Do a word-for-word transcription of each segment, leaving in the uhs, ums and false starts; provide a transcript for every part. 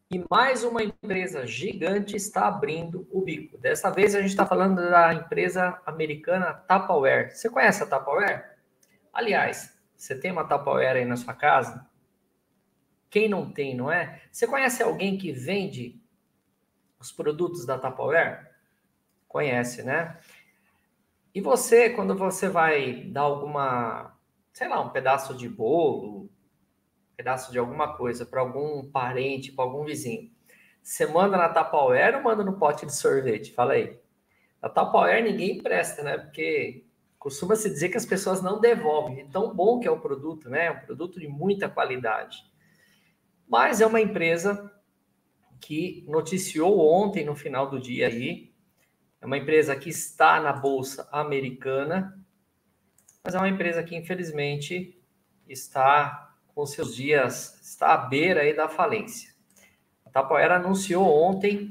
E mais uma empresa gigante está abrindo o bico. Dessa vez a gente está falando da empresa americana Tupperware. Você conhece a Tupperware? Aliás, você tem uma Tupperware aí na sua casa? Quem não tem, não é? Você conhece alguém que vende os produtos da Tupperware? Conhece, né? E você, quando você vai dar alguma, sei lá, um pedaço de bolo, um pedaço de alguma coisa para algum parente, para algum vizinho, você manda na Tupperware ou manda no pote de sorvete? Fala aí. A Tupperware ninguém empresta, né? Porque costuma se dizer que as pessoas não devolvem. É tão bom que é o produto, né? É um produto de muita qualidade. Mas é uma empresa que noticiou ontem, no final do dia aí, é uma empresa que está na Bolsa Americana, mas é uma empresa que, infelizmente, está com seus dias, está à beira aí da falência. A Tupperware anunciou ontem,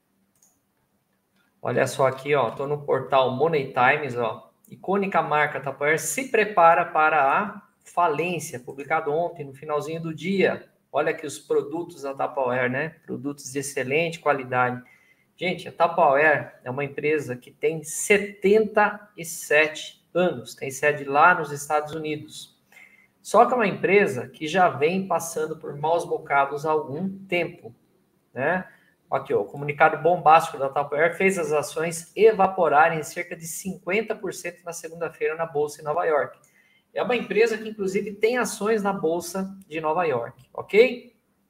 olha só aqui, ó, estou no portal Money Times, ó, icônica marca Tupperware se prepara para a falência, publicado ontem, no finalzinho do dia. Olha aqui os produtos da Tupperware, né? Produtos de excelente qualidade. Gente, a Tupperware é uma empresa que tem setenta e sete anos, tem sede lá nos Estados Unidos. Só que é uma empresa que já vem passando por maus bocados há algum tempo, né? Aqui, ó, o comunicado bombástico da Tupperware fez as ações evaporarem em cerca de cinquenta por cento na segunda-feira na Bolsa em Nova York. É uma empresa que, inclusive, tem ações na Bolsa de Nova York, ok?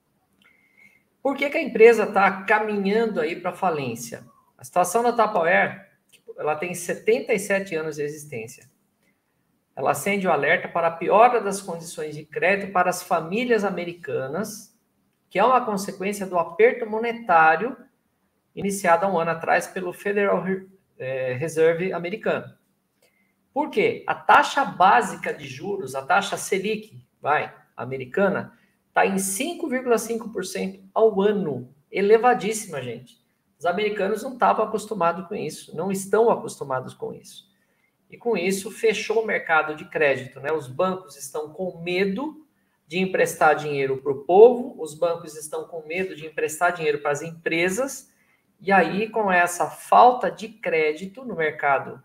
Por que, que a empresa está caminhando aí para falência? A situação da Tupperware, ela tem setenta e sete anos de existência. Ela acende o alerta para a piora das condições de crédito para as famílias americanas, que é uma consequência do aperto monetário iniciado há um ano atrás pelo Federal Reserve americano. Por quê? A taxa básica de juros, a taxa Selic, vai, americana, está em cinco vírgula cinco por cento ao ano. Elevadíssima, gente. Os americanos não estavam acostumados com isso, não estão acostumados com isso. E com isso, fechou o mercado de crédito, né? Os bancos estão com medo de emprestar dinheiro para o povo, os bancos estão com medo de emprestar dinheiro para as empresas, e aí, com essa falta de crédito no mercado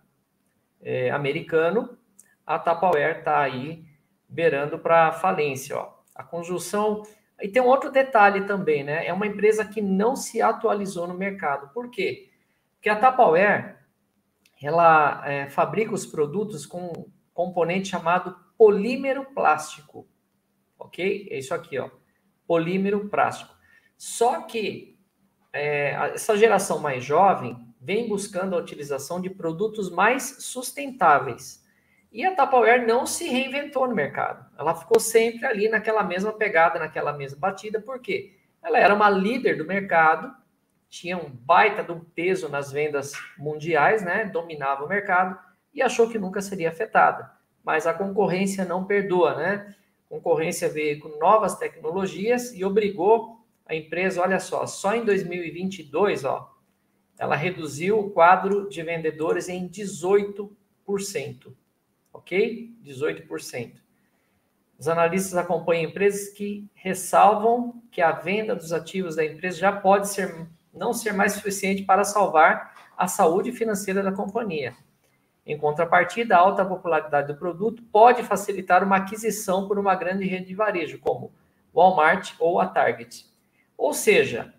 é, americano, a Tupperware está aí beirando para falência, ó. A conjunção... E tem um outro detalhe também, né? É uma empresa que não se atualizou no mercado. Por quê? Porque a Tupperware, ela é, fabrica os produtos com um componente chamado polímero plástico, ok? É isso aqui, ó, polímero plástico. Só que é, essa geração mais jovem vem buscando a utilização de produtos mais sustentáveis. E a Tupperware não se reinventou no mercado. Ela ficou sempre ali naquela mesma pegada, naquela mesma batida. Por quê? Ela era uma líder do mercado, tinha um baita de um peso nas vendas mundiais, né? Dominava o mercado e achou que nunca seria afetada. Mas a concorrência não perdoa, né? A concorrência veio com novas tecnologias e obrigou a empresa, olha só, só em dois mil e vinte e dois, ó, ela reduziu o quadro de vendedores em dezoito por cento, ok? dezoito por cento. Os analistas acompanham empresas que ressalvam que a venda dos ativos da empresa já pode ser, não ser mais suficiente para salvar a saúde financeira da companhia. Em contrapartida, a alta popularidade do produto pode facilitar uma aquisição por uma grande rede de varejo, como Walmart ou a Target. Ou seja,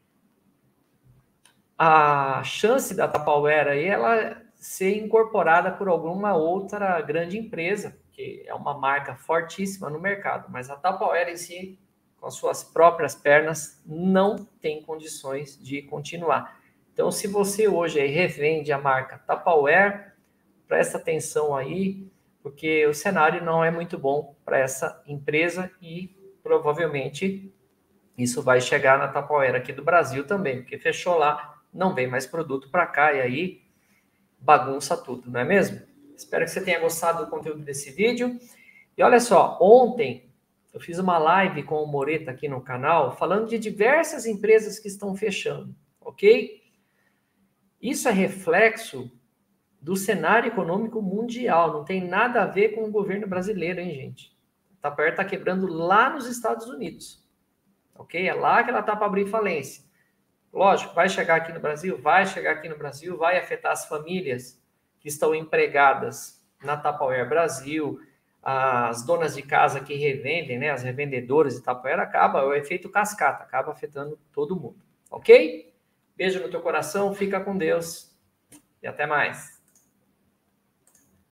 a chance da Tupperware aí, ela ser incorporada por alguma outra grande empresa, que é uma marca fortíssima no mercado, mas a Tupperware em si, com as suas próprias pernas, não tem condições de continuar. Então, se você hoje aí revende a marca Tupperware, presta atenção aí, porque o cenário não é muito bom para essa empresa e provavelmente isso vai chegar na Tupperware aqui do Brasil também, porque fechou lá, não vem mais produto para cá e aí bagunça tudo, não é mesmo? Espero que você tenha gostado do conteúdo desse vídeo. E olha só, ontem eu fiz uma live com o Moreta aqui no canal, falando de diversas empresas que estão fechando, ok? Isso é reflexo do cenário econômico mundial, não tem nada a ver com o governo brasileiro, hein, gente? A Tupperware está quebrando lá nos Estados Unidos, ok? É lá que ela está para abrir falência. Lógico, vai chegar aqui no Brasil? Vai chegar aqui no Brasil, vai afetar as famílias que estão empregadas na Tupperware Brasil, as donas de casa que revendem, né, as revendedoras de Tupperware, acaba, é o efeito cascata, acaba afetando todo mundo, ok? Beijo no teu coração, fica com Deus e até mais.